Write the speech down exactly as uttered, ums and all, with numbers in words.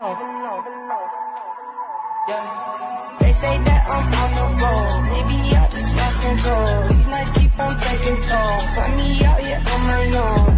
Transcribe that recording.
Yeah. They say that I'm on the road, maybe I just lost control. These nights keep on taking toll. Find me out here on my own.